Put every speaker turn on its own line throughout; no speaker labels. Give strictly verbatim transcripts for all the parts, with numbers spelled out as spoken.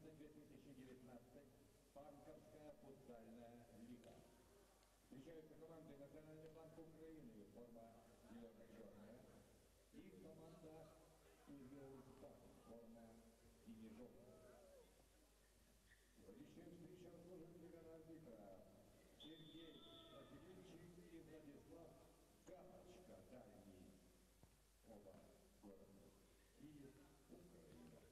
две тысячи девятнадцать Банковская футзальная лига. Встречаются команды Национальный банк Украины, форма зелено-черная, и команда Узбекистан, форма сине-желтая. Сегодняшняя встреча разложит время на арбитра Сергей Васильевич и Владислав Габочка, дальний. Оба города Киев, Украина.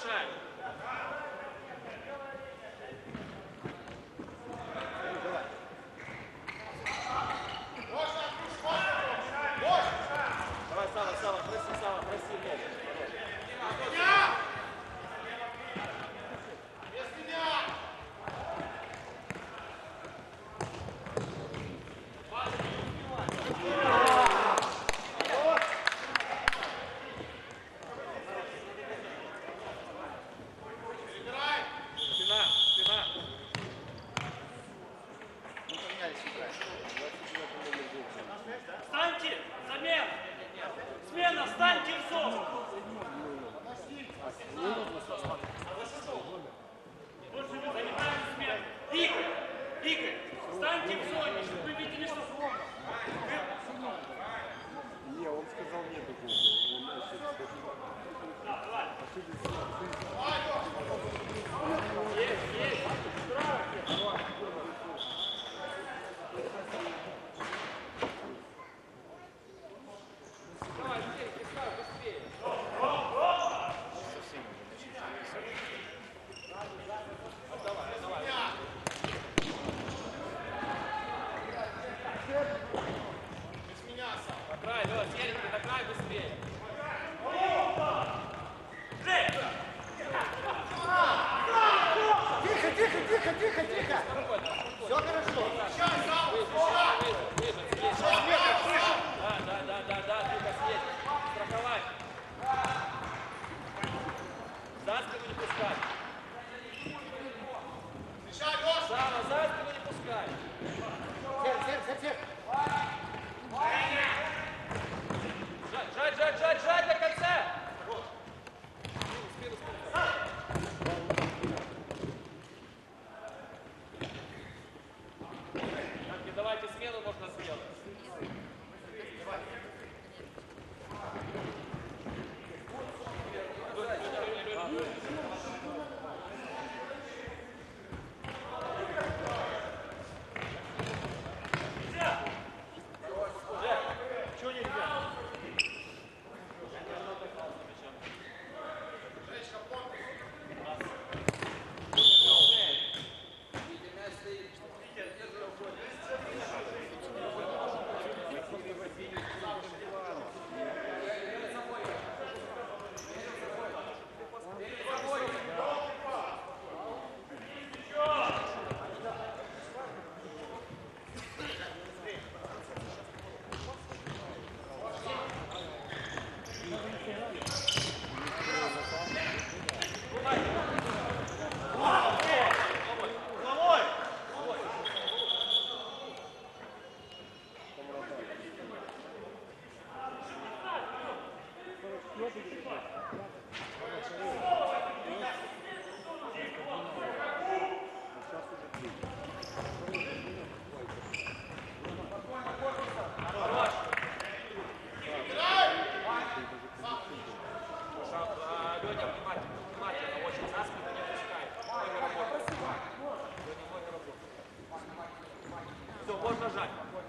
нарушаем. Давай, Сава, Сава, проси, Сава, проси, Богу.
Встаньте! Замена! Смена! Встаньте в зону! Занимаем смену! Игорь! Игорь! Встаньте в зоне, чтобы вы видели, что...
Не, он сказал нет такого.
Есть, есть!
Давай, быстрее, быстрее, быстрее. Давай, давай. На край, Лёш, едем ты на край быстрее.
Тихо, тихо, тихо, тихо, тихо. Все хорошо.
Да, да, да, да, да, тихо съедь. Страховать. За спину не пускай. Сава, за спину не пускай.
Тихо, тихо, тихо.
Жать, жать, жать, жать, жать до конца. Спину, спину, спину. Янки, давайте смену можно сделать.
Чего нельзя?
Все, можно жать.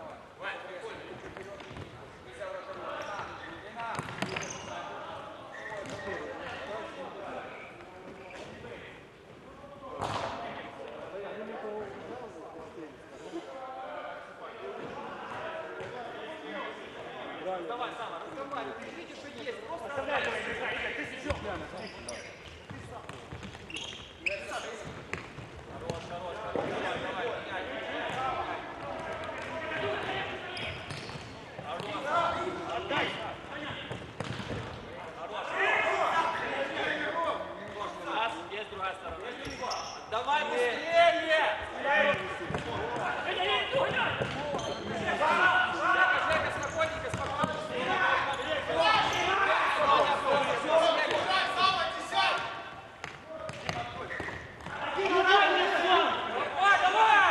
Давай, Сава, разговаривай. Ты видишь, что есть. Просто разговаривай. Хорош, хорош, хорош. Давай, давай, меняй.
Отдай!
Раз, есть другая сторона. Давай быстрее! Жека, Жека, спокойненько, спокойненько. Давай, давай!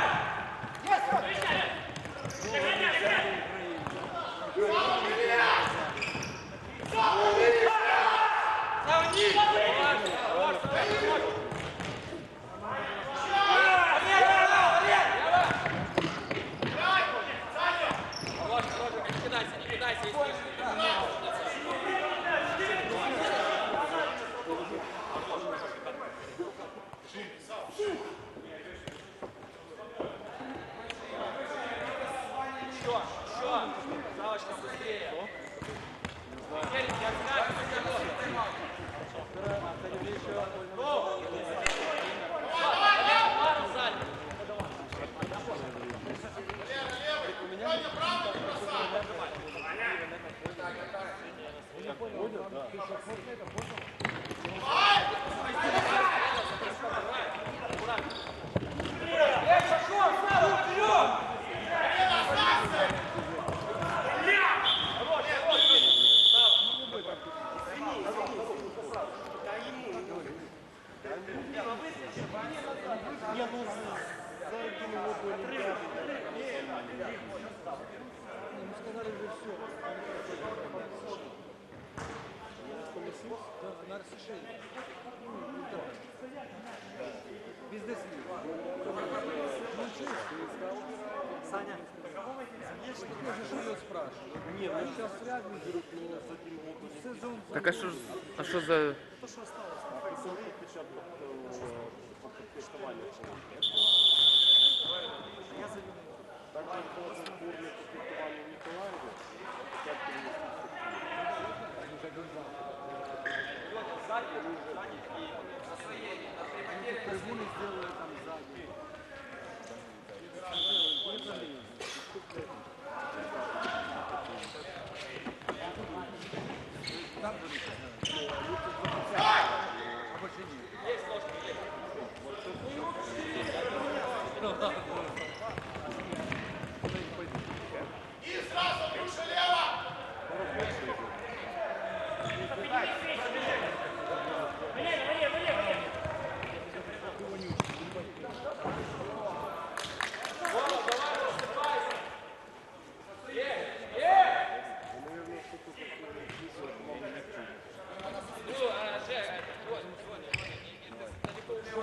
Еще, еще. Савочка, быстрее. Теперь не отстань, Пару сзади.
Не, ну за один год до Олимпиады.
Мы сказали уже все. Да, на разрешение. Бизнес Ну что, Саня, конечно, тоже что спрашивать.
Не, ну сейчас реально берут, но за один год до Олимпиады.
Сезон.
Так а що ж, а що за...
То, что осталось.
А потом подпечатать по подписыванию.
Я за ним.
Также было сборное подписывание в Николаеве. Хотят перенести
Трибуны сделали там сзади. Там же а больше нет.
Есть ложка, есть. Ну, а, Жек, это, вот, вот, далеко ушел.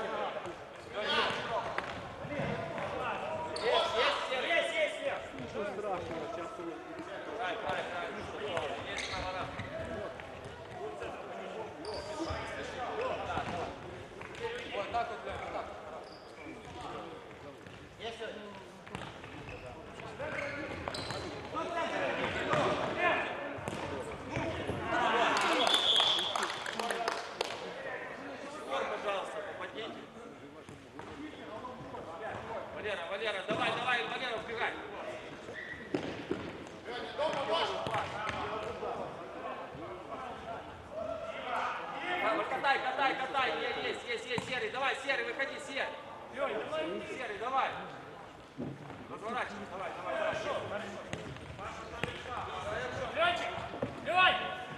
Есть, есть, Серый. Есть, есть, есть.
Ничего страшного, сейчас у нас будет.
Правильно, правильно, правильно. Есть право. Вот так вот, прям, вот так. Скор, пожалуйста, попадите. Валера, Валера, давай, давай, Валера, убегай. Давай, катай, катай, катай, Е- есть, есть, есть, Серый, давай, Серый, выходи, Серый. Серый, давай. Разворачивай, давай, давай, давай.
Ленчик, давай!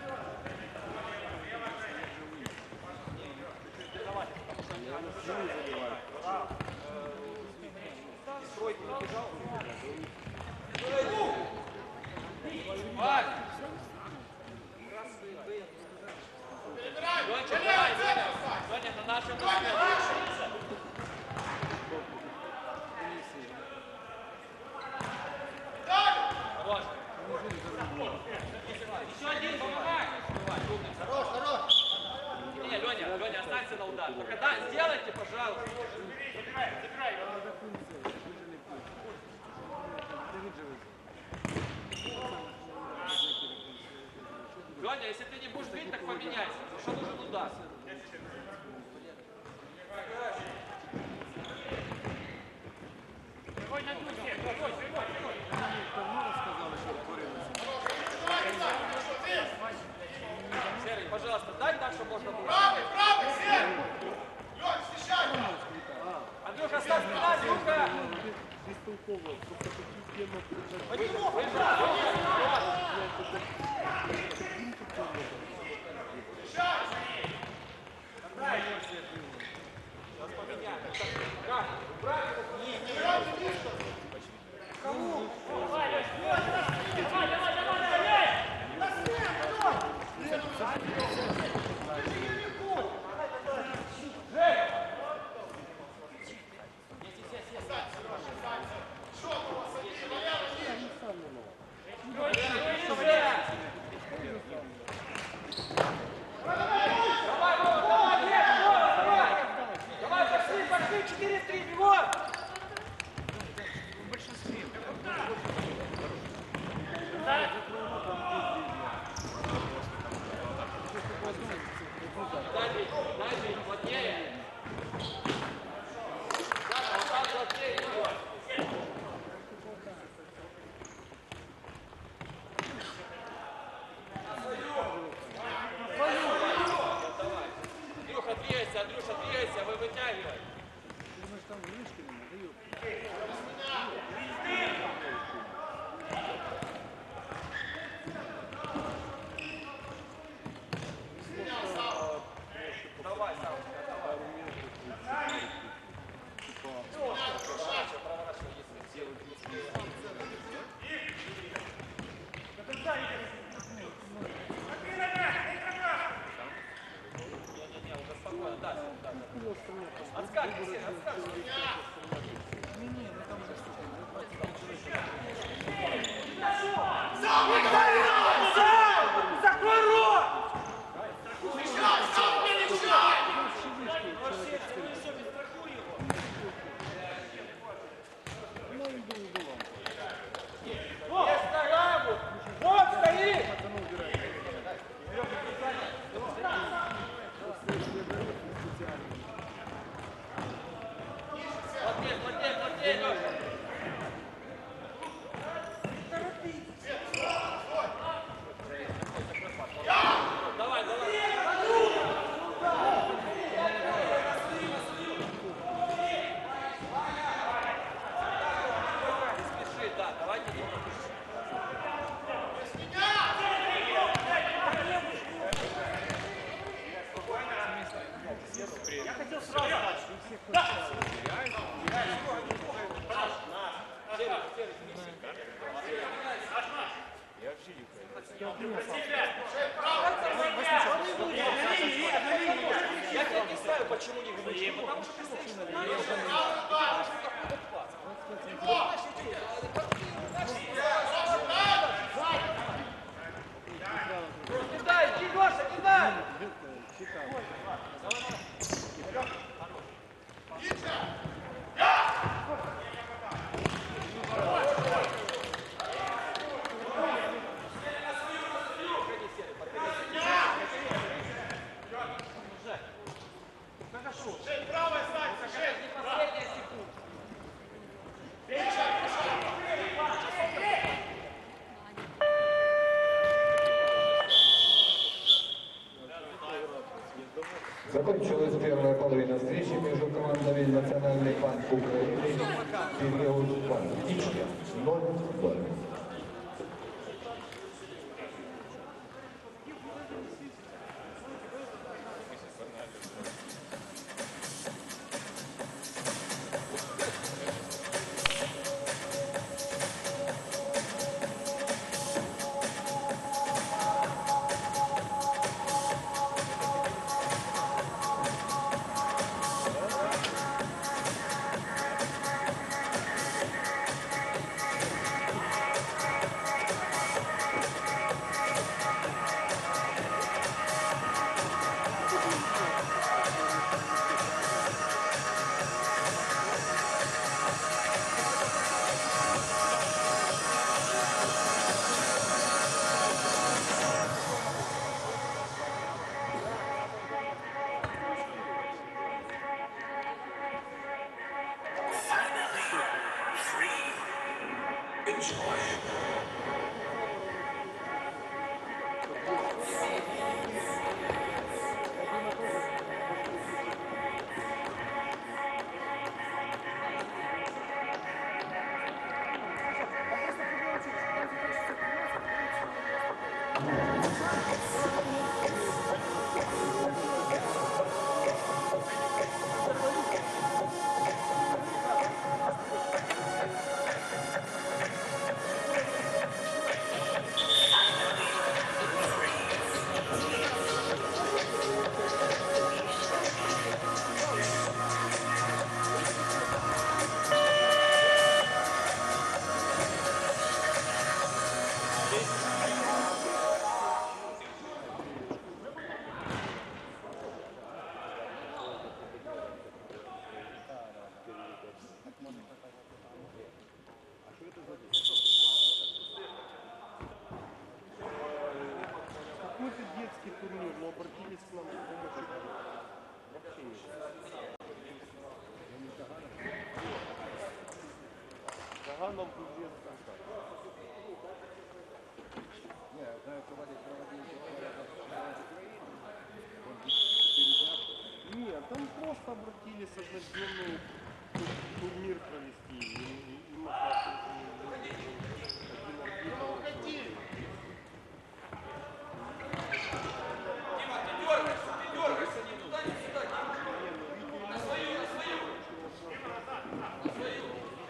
Стройку набежал. Вась! Ленчик, давай, Леня. Леня, на нашем Хорош. Еще один, помогай.
Хорош, хорош.
Не, Леня, Леня, останься на удар. Только да, сделайте, пожалуйста.
Забирай, забирай.
Леня, если ты не будешь бить, так поменяйся. Что нужен удар?
Давай на дух, Серый, давай, давай, давай.
Серый, пожалуйста, дай так, чтобы можно было. Андрюха, ставь спина, Андрюха!
Бестолково, просто такие темы прижать.
Выезжай, выезжай! Сейчас поменяем. Как? Убрать его?
Давай, Лёш, давай, давай, давай, давай!
двигайся, Андрюша, двигайся, вы вытягивай. Давай, Савочка, давай. Проворачивай, проворачивай, если. Не-не-не, уже спокойно, да, да, да. Отскакивай, Серега, отскакивай.
Закрой рот!
Есть нога, вот. Вот стоит. Плотнее, плотнее, плотнее, Леша. Давай, давай. Не спеши, да, давайте не спеши.
Я хотел сразу дать. Да!
Я тебе объясняю, почему не говорю. Потому что ты стоишь на ней. Не дай, иди, Гоша, не дай! Последняя секунда.
Закончилась первая половина встречи между командами Национальный банк Украины и Сергеевбанк. Ничья ноль ноль.
Какой-то детский турнир, но обратились к нам с помощью вообще ничего. Таганом был детский контакт.
Не, я знаю, что Вадик проводил чемпионат Украины. Он четыре дня.
Нет, обратились однодневный турнир провести. И, и, и можно
Дима, ты дергаешься, ты дергаешься, ни туда, ни сюда, Дима. На свою, на свою. На свою.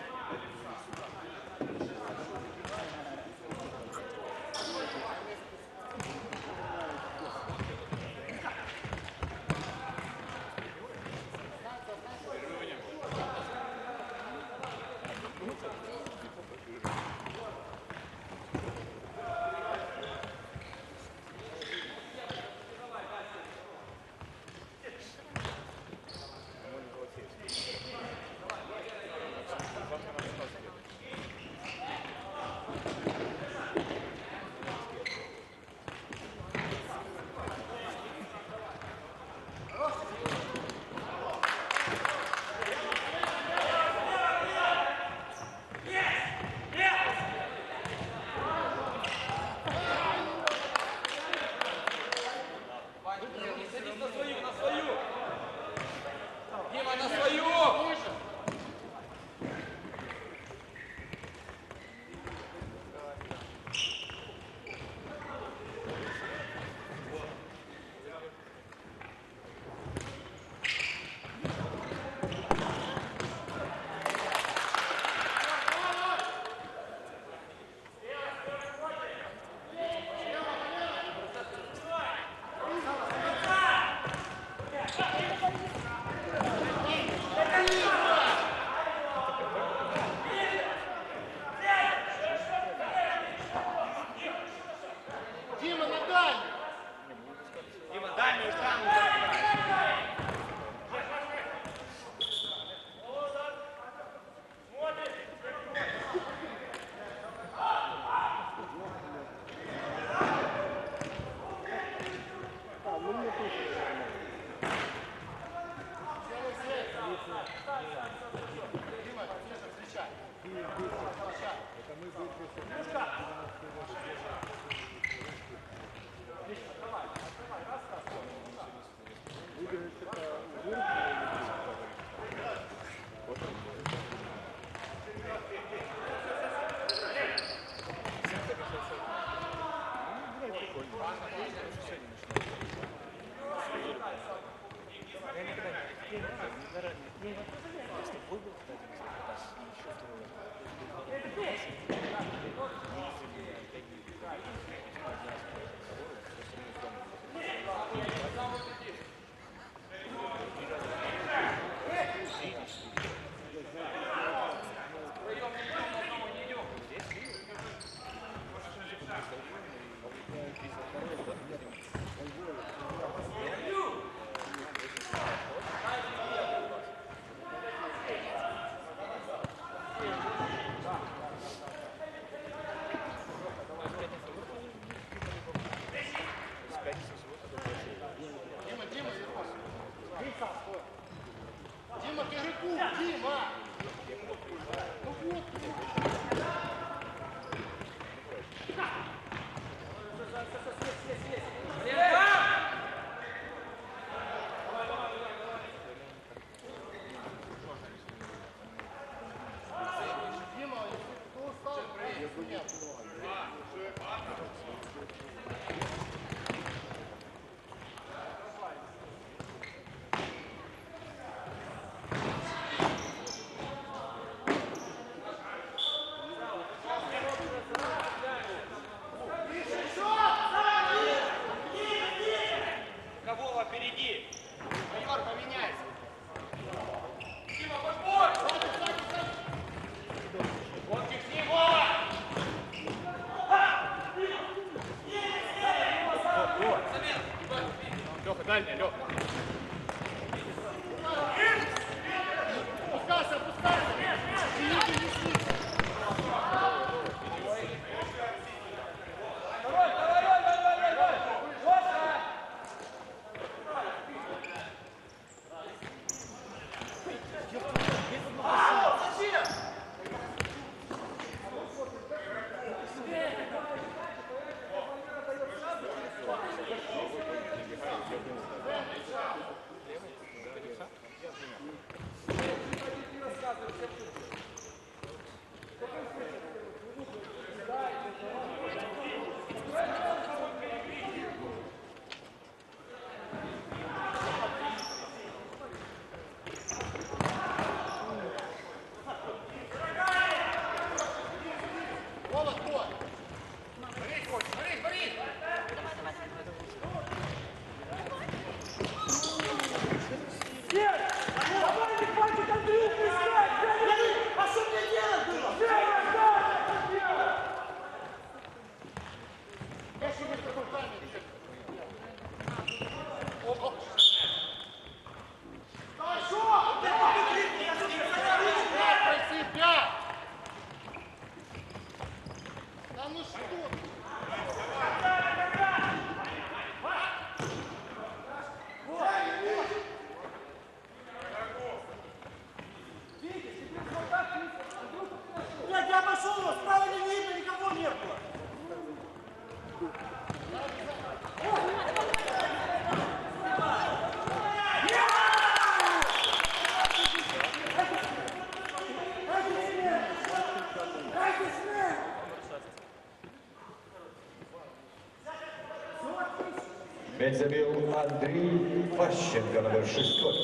Не садись на свою, на свою. Дима, на свою.
Дима, на дальний!
Дима, дальнюю штангу забирай.
Дима, слушай, встречай. Встречай. Дима, Дима, Ермос. Дима, к игроку, Дима! Ну вот. Дима, если кто устал, я меня.
Мяч забил Андрей Ващенко, номер шестой.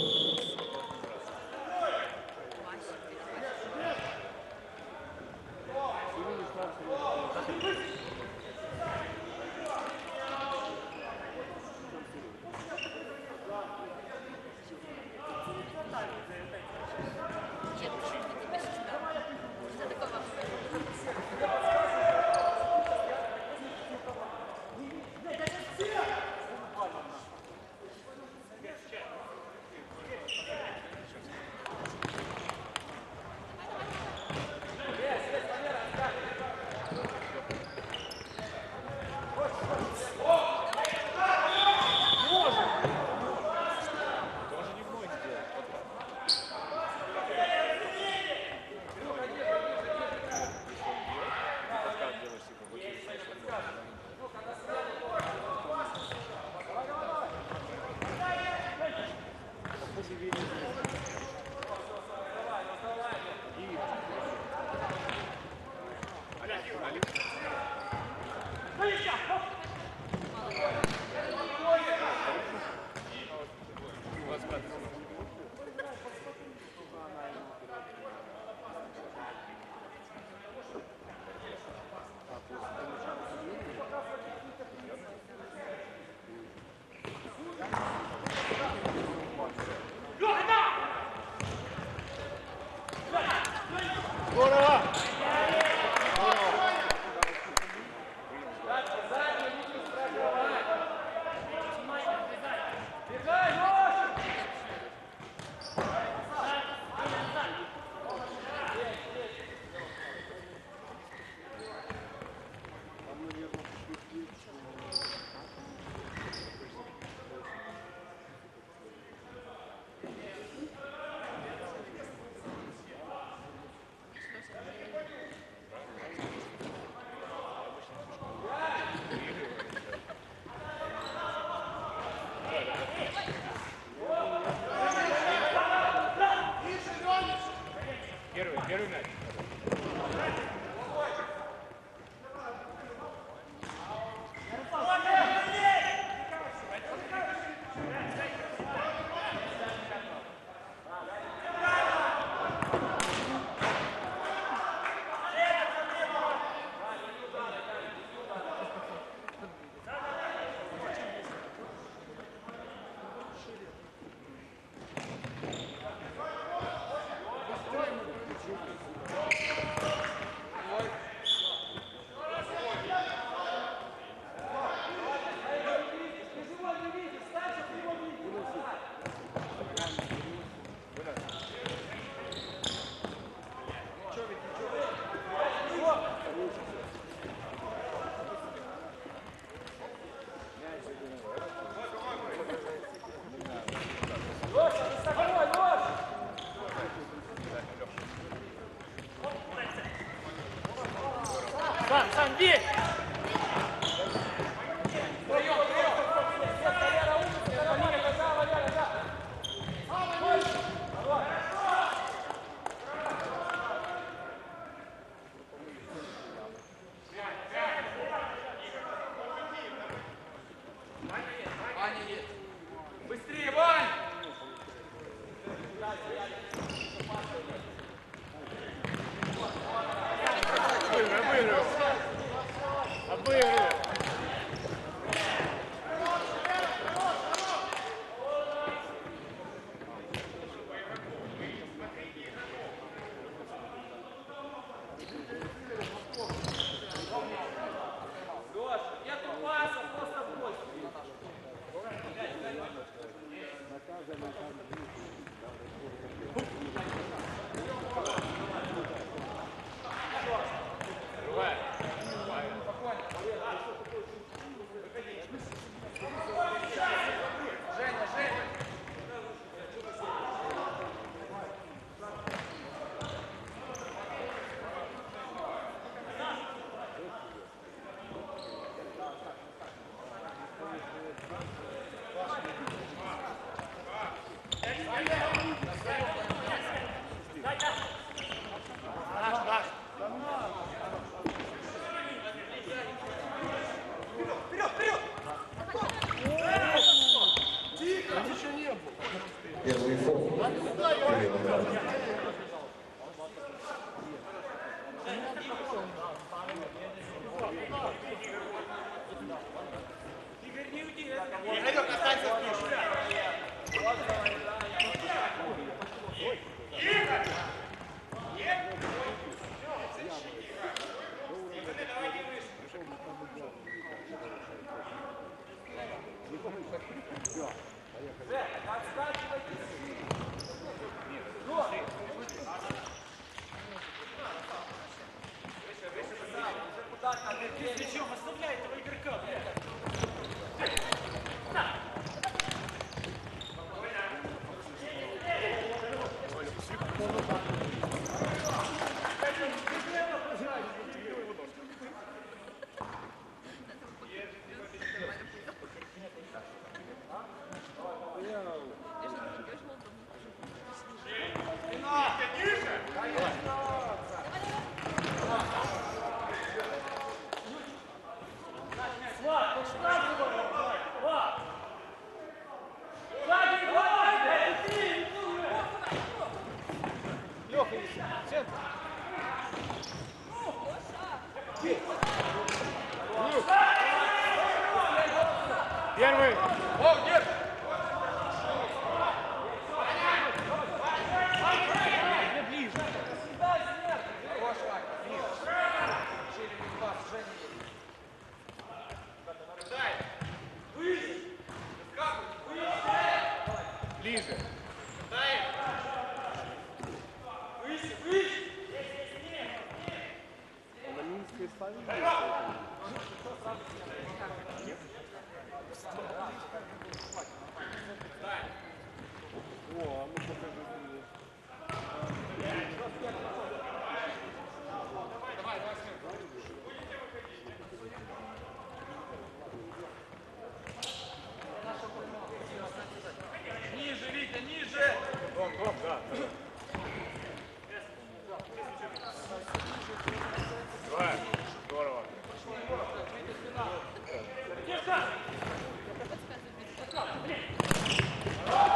Сам, сам, бей!
Быстрее, Вань!
Выиграл, выиграл.
Кирилл Иванов.
Игорек, останься в пише.
Причем оставляй этого игрока.
Первый. Ближе. На Минской ставили? О, а ну покажи мне.
Ниже, Витя, ниже!
Ром, Ром, да. Давай, здорово.
Держи!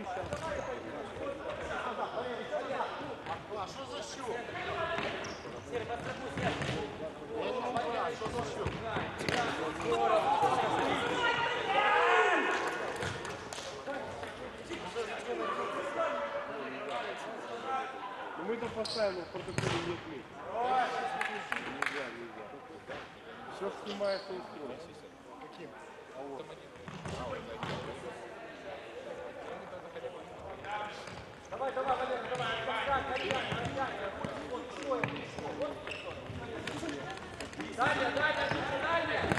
А що за щук? Я не знаю, що за щук?
Ну мы-то поставим в протоколе нет мест. Нельзя, нельзя. Все снимается из строя. Каким? А вот.
Давай, давай, Валера, давай, дальше, дальше, дальше.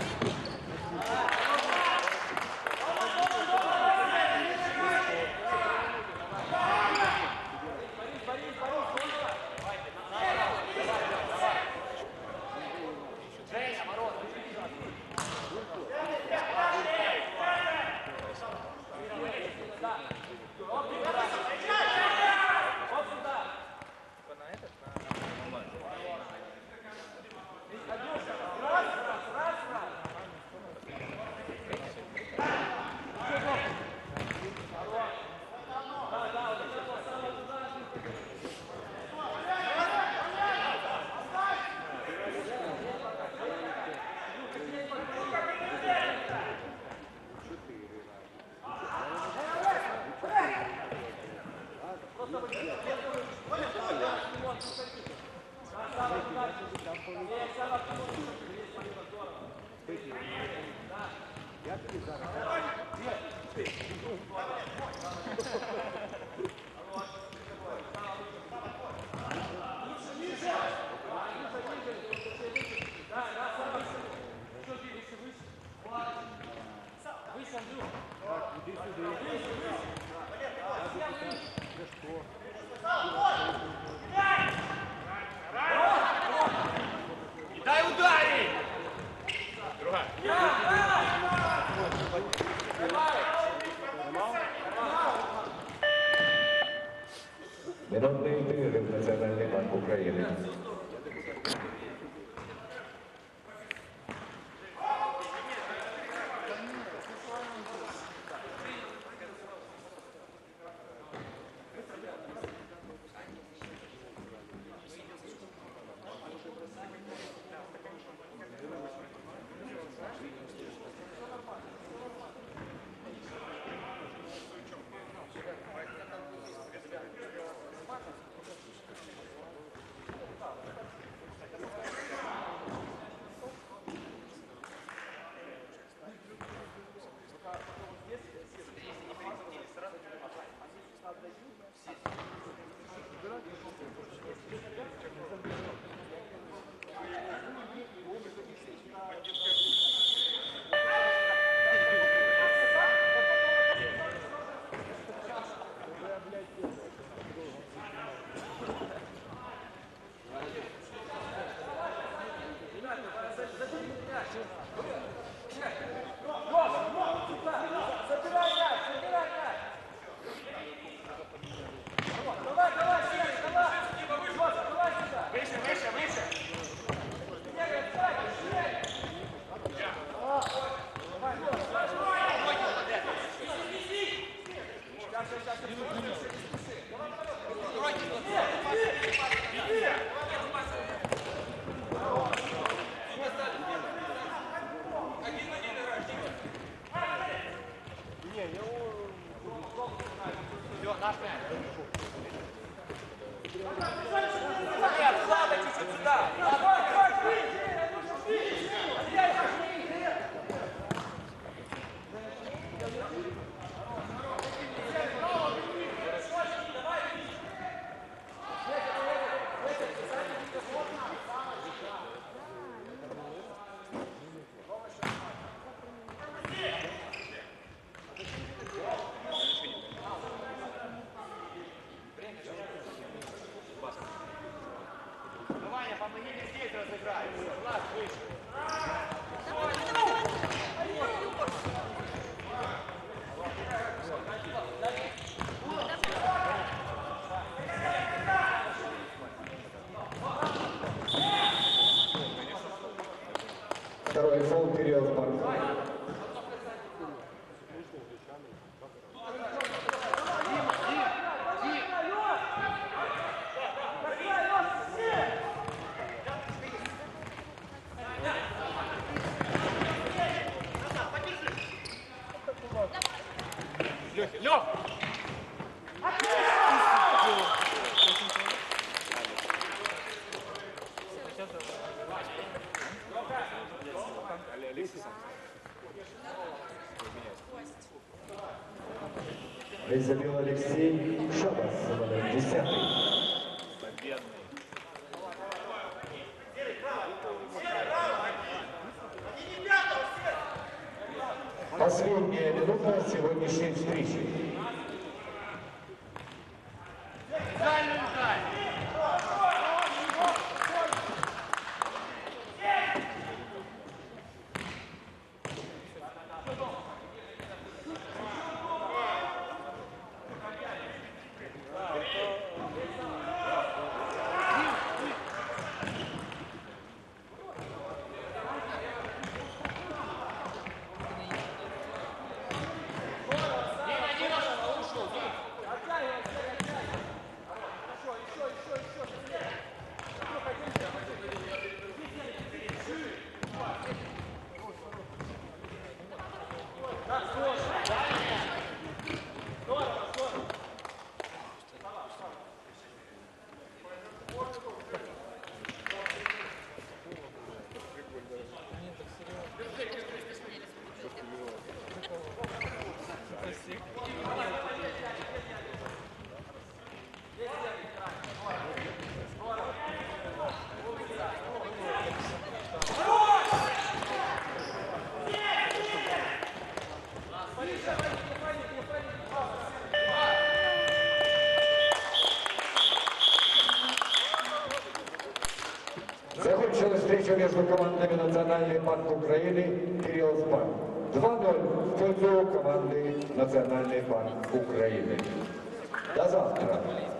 Дай ударить!
Минутний перерив Національний банк України.
Лёг!
Здесь забил Алексей Шабас, номер десятый. Последняя минута сегодняшней встречи. Закончилась встреча между командами Национальный банк Украины и Риосбанк. два ноль в пользу команды Национальный банк Украины. До завтра.